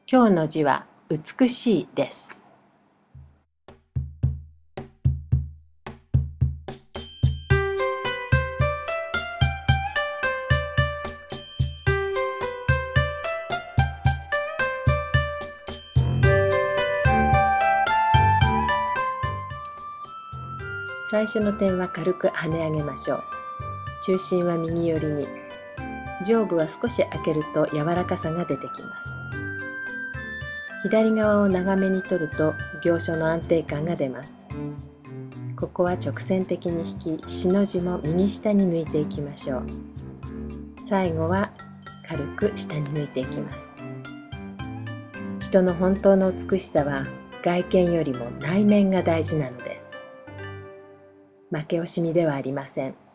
今日の字は美しいです。最初の点は軽く跳ね上げましょう。中心は右寄りに。上部は少し開けると柔らかさが出てきます。左側を長めに取ると行書の安定感が出ます。ここは直線的に引き、しの字も右下に抜いていきましょう。最後は軽く下に抜いていきます。人の本当の美しさは外見よりも内面が大事なのです。負け惜しみではありません。